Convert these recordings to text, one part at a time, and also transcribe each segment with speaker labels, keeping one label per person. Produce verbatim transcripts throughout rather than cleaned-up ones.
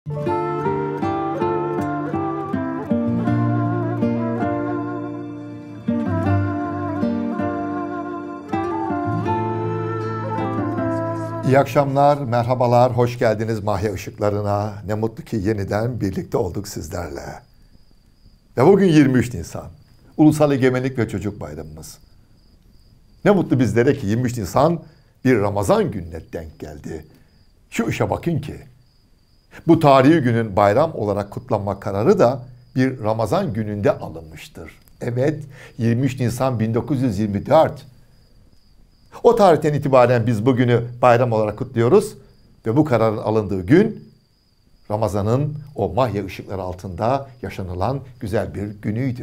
Speaker 1: İyi akşamlar, merhabalar, hoş geldiniz Mahya Işıklarına. Ne mutlu ki yeniden birlikte olduk sizlerle. Ve bugün yirmi üç Nisan, Ulusal Egemenlik ve Çocuk Bayramımız. Ne mutlu bizlere ki yirmi üç Nisan bir Ramazan gününe denk geldi. Şu işe bakın ki, bu tarihi günün bayram olarak kutlanma kararı da bir Ramazan gününde alınmıştır. Evet, yirmi üç Nisan bin dokuz yüz yirmi dört. O tarihten itibaren biz bugünü bayram olarak kutluyoruz ve bu kararın alındığı gün Ramazan'ın o mahya ışıkları altında yaşanılan güzel bir günüydü.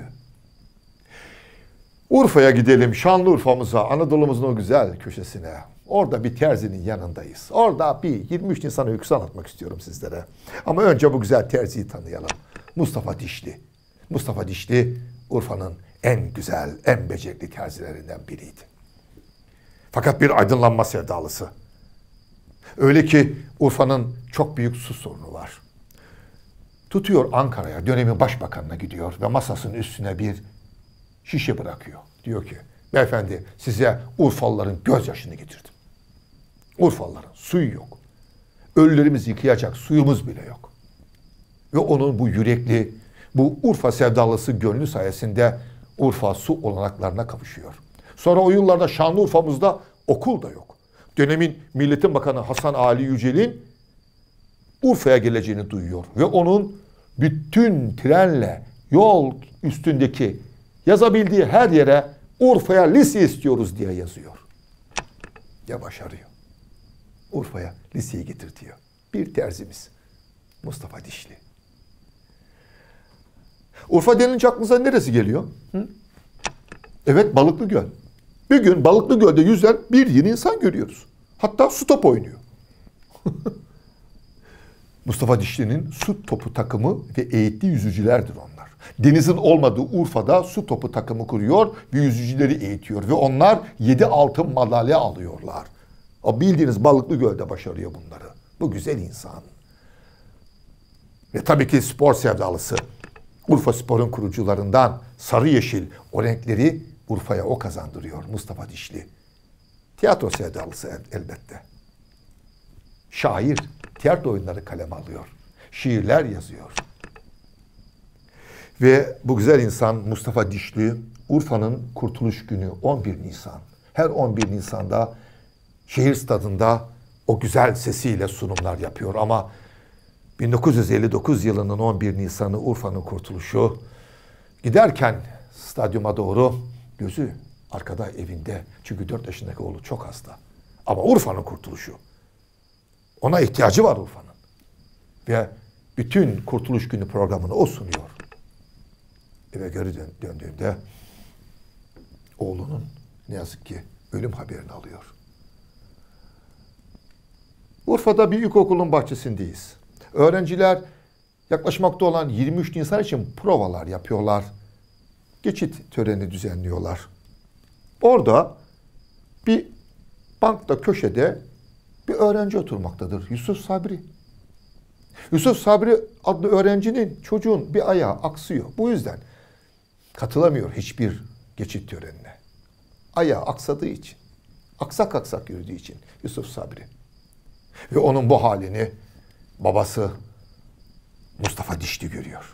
Speaker 1: Urfa'ya gidelim, Şanlıurfa'mıza, Anadolu'muzun o güzel köşesine. Orada bir terzinin yanındayız. Orada bir yirmi üç Nisan öyküsü anlatmak istiyorum sizlere. Ama önce bu güzel terziyi tanıyalım. Mustafa Dişli. Mustafa Dişli, Urfa'nın en güzel, en becerikli terzilerinden biriydi. Fakat bir aydınlanma sevdalısı. Öyle ki Urfa'nın çok büyük su sorunu var. Tutuyor Ankara'ya, dönemin başbakanına gidiyor ve masasının üstüne bir şişe bırakıyor. Diyor ki, beyefendi size Urfalıların gözyaşını getirdim. Urfalıların suyu yok. Ölülerimizi yıkayacak suyumuz bile yok. Ve onun bu yürekli, bu Urfa sevdalısı gönlü sayesinde Urfa su olanaklarına kavuşuyor. Sonra o yıllarda Şanlıurfa'mızda okul da yok. Dönemin Milletin Bakanı Hasan Ali Yücel'in Urfa'ya geleceğini duyuyor. Ve onun bütün trenle yol üstündeki yazabildiği her yere Urfa'ya lise istiyoruz diye yazıyor. Ya başarıyor. Urfa'ya liseyi getirtiyor. Bir terzimiz. Mustafa Dişli. Urfa denince aklınıza neresi geliyor? Hı? Evet, Balıklıgöl. Bir gün Balıklıgöl'de yüzen bir yeni insan görüyoruz. Hatta su topu oynuyor. Mustafa Dişli'nin su topu takımı ve eğittiği yüzücülerdir onlar. Denizin olmadığı Urfa'da su topu takımı kuruyor ve yüzücüleri eğitiyor. Ve onlar yedi altın madalya alıyorlar. O bildiğiniz Balıklıgöl'de başarıyor bunları. Bu güzel insan. Ve tabii ki spor sevdalısı. Urfa Spor'un kurucularından sarı yeşil o renkleri Urfa'ya o kazandırıyor Mustafa Dişli. Tiyatro sevdalısı elbette. Şair, tiyatro oyunları kaleme alıyor. Şiirler yazıyor. Ve bu güzel insan Mustafa Dişli, Urfa'nın Kurtuluş Günü on bir Nisan. Her on bir Nisan'da şehir stadında o güzel sesiyle sunumlar yapıyor. Ama bin dokuz yüz elli dokuz yılının on bir Nisan'ı Urfa'nın kurtuluşu. Giderken stadyuma doğru gözü arkada evinde. Çünkü dört yaşındaki oğlu çok hasta. Ama Urfa'nın kurtuluşu. Ona ihtiyacı var Urfa'nın. Ve bütün Kurtuluş Günü programını o sunuyor. Eve geri dön döndüğünde oğlunun ne yazık ki ölüm haberini alıyor. Urfa'da bir ilkokulun bahçesindeyiz. Öğrenciler yaklaşmakta olan yirmi üç Nisan için provalar yapıyorlar. Geçit töreni düzenliyorlar. Orada bir bankta köşede bir öğrenci oturmaktadır. Yusuf Sabri. Yusuf Sabri adlı öğrencinin, çocuğun bir ayağı aksıyor. Bu yüzden katılamıyor hiçbir geçit törenine. Ayağı aksadığı için, aksak aksak yürüdüğü için Yusuf Sabri. Ve onun bu halini babası Mustafa Dişli görüyor.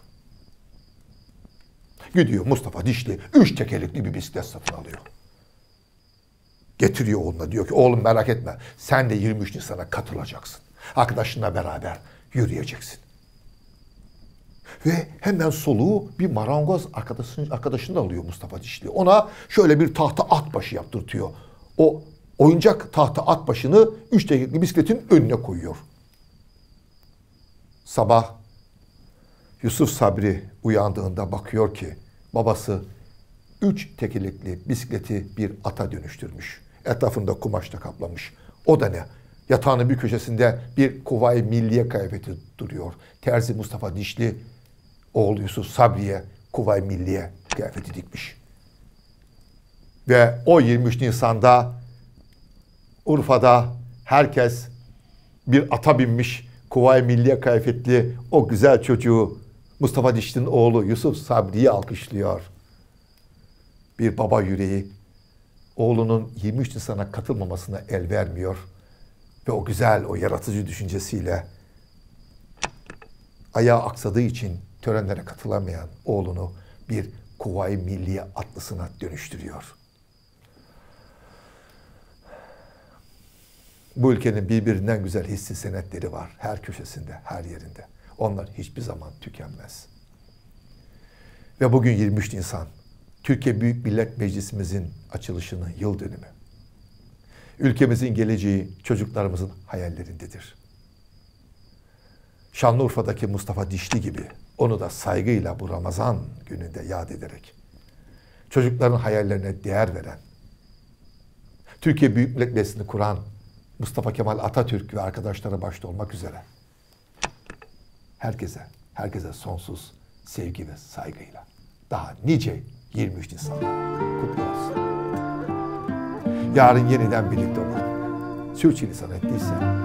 Speaker 1: Gidiyor Mustafa Dişli üç tekerlekli bir bisiklet satın alıyor. Getiriyor oğluna, diyor ki oğlum merak etme sen de yirmi üç Nisan'a katılacaksın. Arkadaşınla beraber yürüyeceksin. Ve hemen soluğu bir marangoz arkadaşın, arkadaşını alıyor Mustafa Dişli. Ona şöyle bir tahta at başı yaptırtıyor. O oyuncak tahta at başını üç tekerlekli bisikletin önüne koyuyor. Sabah Yusuf Sabri uyandığında bakıyor ki babası üç tekerlekli bisikleti bir ata dönüştürmüş. Etrafında kumaşla kaplamış. O da ne? Yatağının bir köşesinde bir Kuvayi Milliye kıyafeti duruyor. Terzi Mustafa Dişli oğlu Yusuf Sabri'ye Kuvayi Milliye kıyafeti dikmiş. Ve o yirmi üç Nisan'da Urfa'da herkes bir ata binmiş, Kuvayi Milliye kıyafetli o güzel çocuğu Mustafa Dişli'nin oğlu Yusuf Sabri'yi alkışlıyor. Bir baba yüreği oğlunun yirmi üç Nisan'a katılmamasına el vermiyor ve o güzel, o yaratıcı düşüncesiyle ayağı aksadığı için törenlere katılamayan oğlunu bir Kuvayi Milliye atlısına dönüştürüyor. Bu ülkenin birbirinden güzel hissi senetleri var. Her köşesinde, her yerinde. Onlar hiçbir zaman tükenmez. Ve bugün yirmi üç Nisan, Türkiye Büyük Millet Meclisimizin açılışının yıl dönümü. Ülkemizin geleceği çocuklarımızın hayallerindedir. Şanlıurfa'daki Mustafa Dişli gibi onu da saygıyla bu Ramazan gününde yad ederek çocukların hayallerine değer veren, Türkiye Büyük Millet Meclisi'ni kuran Mustafa Kemal Atatürk ve arkadaşları başta olmak üzere herkese, herkese sonsuz sevgi ve saygıyla daha nice yirmi üç Nisan kutlu olsun. Yarın yeniden birlikte olalım. Sürçülisan ettiyse